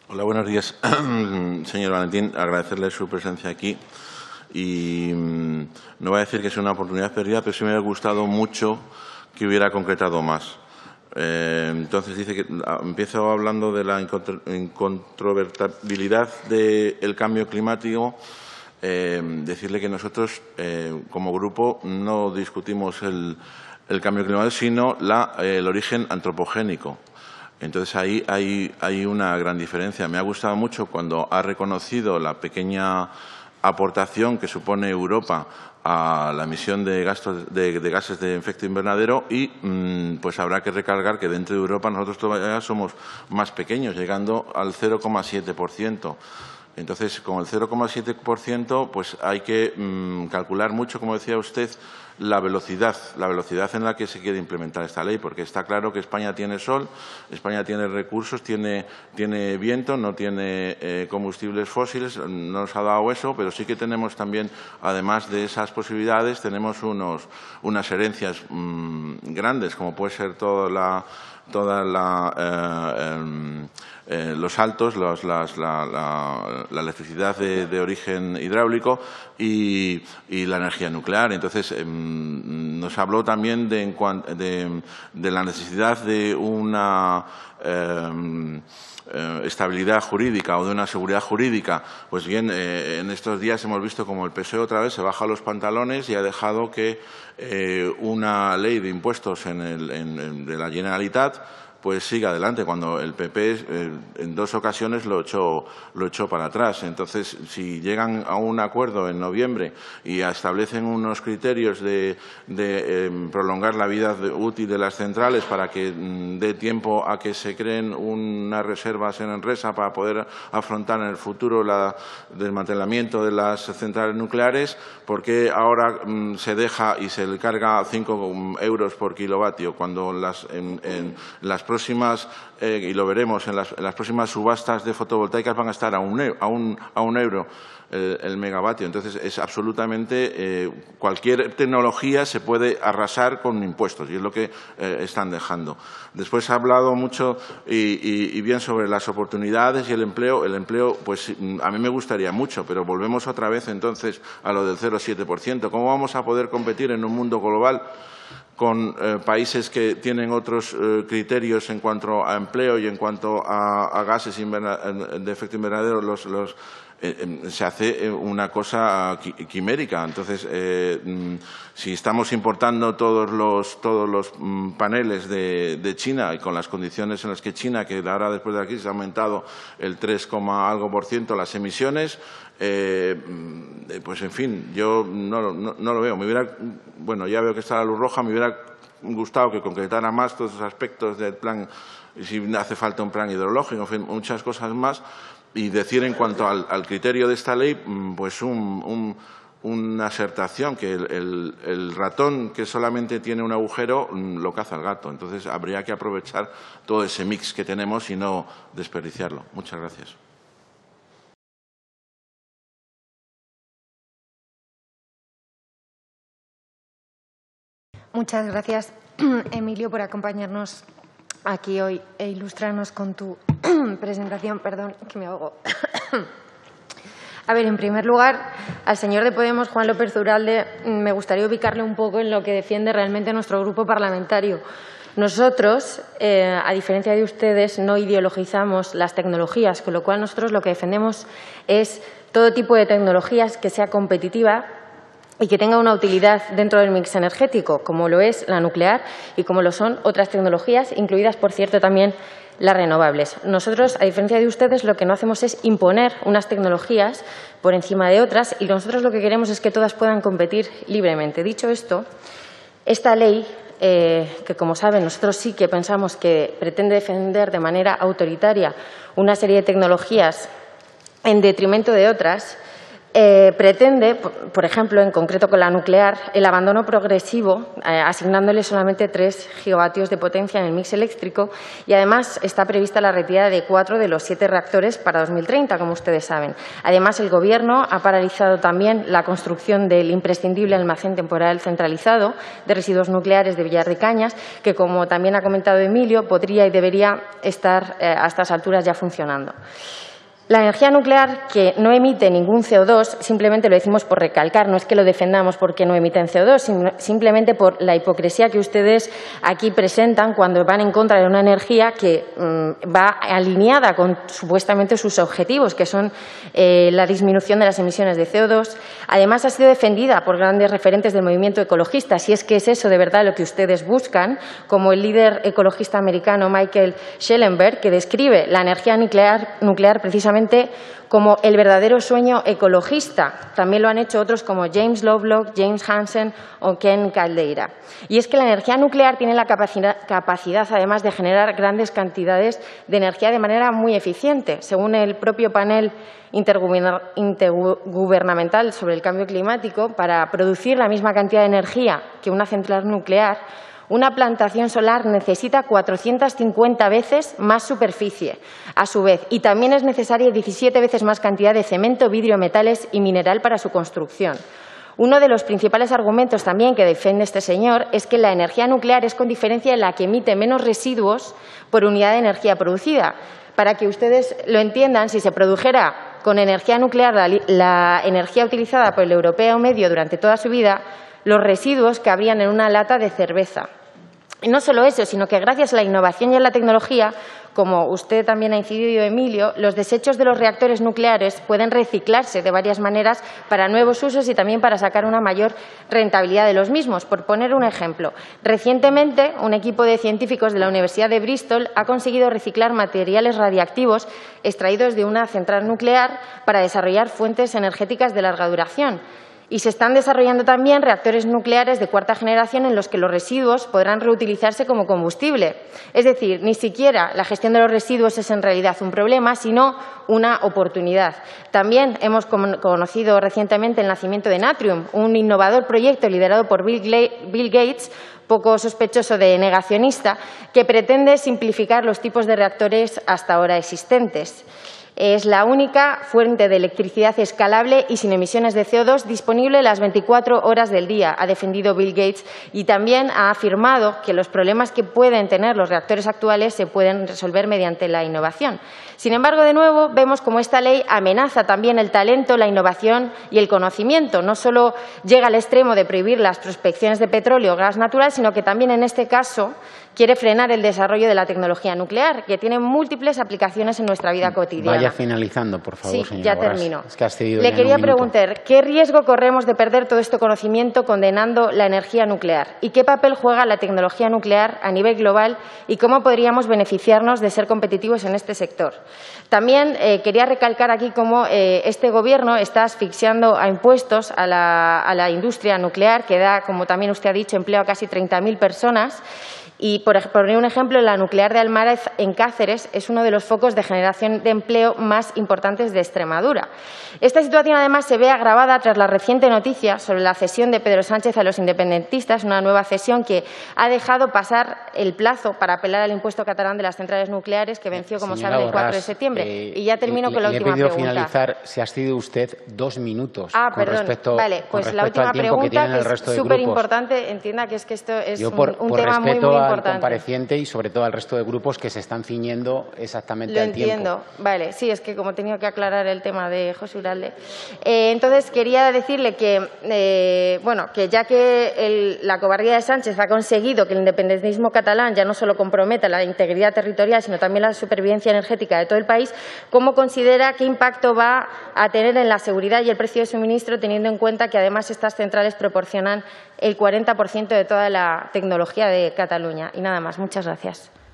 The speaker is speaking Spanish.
Hola, buenos días. Señor Valentín, agradecerle su presencia aquí. Y no voy a decir que sea una oportunidad perdida, pero sí me hubiera gustado mucho que hubiera concretado más. Entonces, dice que empiezo hablando de la incontrovertibilidad del cambio climático. Decirle que nosotros, como grupo, no discutimos el cambio climático, sino el origen antropogénico. Entonces, ahí hay una gran diferencia. Me ha gustado mucho cuando ha reconocido la pequeña aportación que supone Europa a la emisión de gases de efecto invernadero y pues habrá que recalcar que dentro de Europa nosotros todavía somos más pequeños, llegando al 0,7%. Entonces, con el 0,7%, pues hay que calcular mucho, como decía usted, la velocidad en la que se quiere implementar esta ley, porque está claro que España tiene sol, España tiene recursos, tiene viento, no tiene combustibles fósiles, no nos ha dado eso, pero sí que tenemos también, además de esas posibilidades, tenemos unas herencias grandes, como puede ser los altos, la electricidad de origen hidráulico y la energía nuclear. Entonces, nos habló también de la necesidad de una estabilidad jurídica o de una seguridad jurídica. Pues bien, en estos días hemos visto como el PSOE otra vez se baja los pantalones y ha dejado que una ley de impuestos de la Generalitat pues siga adelante, cuando el PP en dos ocasiones lo echó para atrás. Entonces, si llegan a un acuerdo en noviembre y establecen unos criterios de prolongar la vida útil de las centrales para que dé tiempo a que se creen unas reservas en Enresa para poder afrontar en el futuro el desmantelamiento de las centrales nucleares, ¿por qué ahora se deja y se le carga 5 euros por kilovatio cuando en las próximas, y lo veremos, en las próximas subastas de fotovoltaicas van a estar a un euro el megavatio? Entonces, es absolutamente cualquier tecnología se puede arrasar con impuestos y es lo que están dejando. Después ha hablado mucho y bien sobre las oportunidades y el empleo. El empleo, pues a mí me gustaría mucho, pero volvemos otra vez entonces a lo del 0,7%. ¿Cómo vamos a poder competir en un mundo global con países que tienen otros criterios en cuanto a empleo y en cuanto a gases de efecto invernadero? Se hace una cosa quimérica. Entonces, si estamos importando todos los paneles de China y con las condiciones en las que China, que ahora después de la crisis ha aumentado el 3, algo % las emisiones, pues en fin, yo no lo veo. Bueno, ya veo que está la luz roja, me hubiera gustado que concretara más todos esos aspectos del plan, si hace falta un plan hidrológico, en fin, muchas cosas más. Y decir en cuanto al criterio de esta ley, pues una asertación, que el ratón que solamente tiene un agujero lo caza el gato. Entonces, habría que aprovechar todo ese mix que tenemos y no desperdiciarlo. Muchas gracias. Muchas gracias, Emilio, por acompañarnos aquí hoy e ilustrarnos con tu presentación. Perdón, que me ahogo. A ver, en primer lugar, al señor de Podemos, Juan López Uralde, me gustaría ubicarle un poco en lo que defiende realmente nuestro grupo parlamentario. Nosotros, a diferencia de ustedes, no ideologizamos las tecnologías, con lo cual nosotros lo que defendemos es todo tipo de tecnologías que sea competitiva y que tenga una utilidad dentro del mix energético, como lo es la nuclear y como lo son otras tecnologías, incluidas, por cierto, también las renovables. Nosotros, a diferencia de ustedes, lo que no hacemos es imponer unas tecnologías por encima de otras y nosotros lo que queremos es que todas puedan competir libremente. Dicho esto, esta ley, que como saben nosotros sí que pensamos que pretende defender de manera autoritaria una serie de tecnologías en detrimento de otras, pretende, por ejemplo, en concreto con la nuclear, el abandono progresivo, asignándole solamente 3 gigavatios de potencia en el mix eléctrico, y además está prevista la retirada de 4 de los 7 reactores para 2030, como ustedes saben. Además, el Gobierno ha paralizado también la construcción del imprescindible almacén temporal centralizado de residuos nucleares de Villar de Cañas, que, como también ha comentado Emilio, podría y debería estar a estas alturas ya funcionando. La energía nuclear, que no emite ningún CO2, simplemente lo decimos por recalcar, no es que lo defendamos porque no emiten CO2, sino simplemente por la hipocresía que ustedes aquí presentan cuando van en contra de una energía que va alineada con supuestamente sus objetivos, que son la disminución de las emisiones de CO2. Además, ha sido defendida por grandes referentes del movimiento ecologista, si es que es eso de verdad lo que ustedes buscan, como el líder ecologista americano Michael Schellenberg, que describe la energía nuclear precisamente como el verdadero sueño ecologista. También lo han hecho otros como James Lovelock, James Hansen o Ken Caldeira. Y es que la energía nuclear tiene la capacidad, además, de generar grandes cantidades de energía de manera muy eficiente. Según el propio panel intergubernamental sobre el cambio climático, para producir la misma cantidad de energía que una central nuclear, una plantación solar necesita 450 veces más superficie, a su vez, y también es necesaria 17 veces más cantidad de cemento, vidrio, metales y mineral para su construcción. Uno de los principales argumentos también que defiende este señor es que la energía nuclear es, con diferencia, la que emite menos residuos por unidad de energía producida. Para que ustedes lo entiendan, si se produjera con energía nuclear la energía utilizada por el europeo medio durante toda su vida, los residuos cabrían en una lata de cerveza. Y no solo eso, sino que gracias a la innovación y a la tecnología, como usted también ha incidido, Emilio, los desechos de los reactores nucleares pueden reciclarse de varias maneras para nuevos usos y también para sacar una mayor rentabilidad de los mismos. Por poner un ejemplo, recientemente un equipo de científicos de la Universidad de Bristol ha conseguido reciclar materiales radiactivos extraídos de una central nuclear para desarrollar fuentes energéticas de larga duración. Y se están desarrollando también reactores nucleares de 4ª generación en los que los residuos podrán reutilizarse como combustible. Es decir, ni siquiera la gestión de los residuos es en realidad un problema, sino una oportunidad. También hemos conocido recientemente el nacimiento de Natrium, un innovador proyecto liderado por Bill Gates, poco sospechoso de negacionista, que pretende simplificar los tipos de reactores hasta ahora existentes. Es la única fuente de electricidad escalable y sin emisiones de CO2 disponible las 24 horas del día, ha defendido Bill Gates, y también ha afirmado que los problemas que pueden tener los reactores actuales se pueden resolver mediante la innovación. Sin embargo, de nuevo, vemos cómo esta ley amenaza también el talento, la innovación y el conocimiento. No solo llega al extremo de prohibir las prospecciones de petróleo o gas natural, sino que también, en este caso, quiere frenar el desarrollo de la tecnología nuclear, que tiene múltiples aplicaciones en nuestra vida cotidiana. Vaya finalizando, por favor, sí, ya termino. Es que has cedido Le ya quería en un minuto. preguntar, ¿qué riesgo corremos de perder todo este conocimiento condenando la energía nuclear? ¿Y qué papel juega la tecnología nuclear a nivel global? ¿Y cómo podríamos beneficiarnos de ser competitivos en este sector? También quería recalcar aquí cómo este Gobierno está asfixiando a impuestos a la industria nuclear, que da, como también usted ha dicho, empleo a casi 30.000 personas. Y, por poner un ejemplo, la nuclear de Almaraz, en Cáceres, es uno de los focos de generación de empleo más importantes de Extremadura. Esta situación, además, se ve agravada tras la reciente noticia sobre la cesión de Pedro Sánchez a los independentistas, una nueva cesión que ha dejado pasar el plazo para apelar al impuesto catalán de las centrales nucleares, que venció, como saben, el 4 de septiembre. Y ya termino con la última pregunta. Le he pedido finalizar. Se ha cedido usted 2 minutos. Perdón. Vale, pues la última pregunta, que es súper importante. Entienda que es que esto es un tema muy importante. Al compareciente y sobre todo al resto de grupos que se están ciñendo exactamente al tiempo. Lo entiendo. Vale, sí, es que como he tenido que aclarar el tema de José Uralde. Entonces quería decirle que, que ya que la cobardía de Sánchez ha conseguido que el independentismo catalán ya no solo comprometa la integridad territorial, sino también la supervivencia energética de todo el país, ¿cómo considera qué impacto va a tener en la seguridad y el precio de suministro, teniendo en cuenta que además estas centrales proporcionan el 40% de toda la tecnología de Cataluña? Y nada más. Muchas gracias.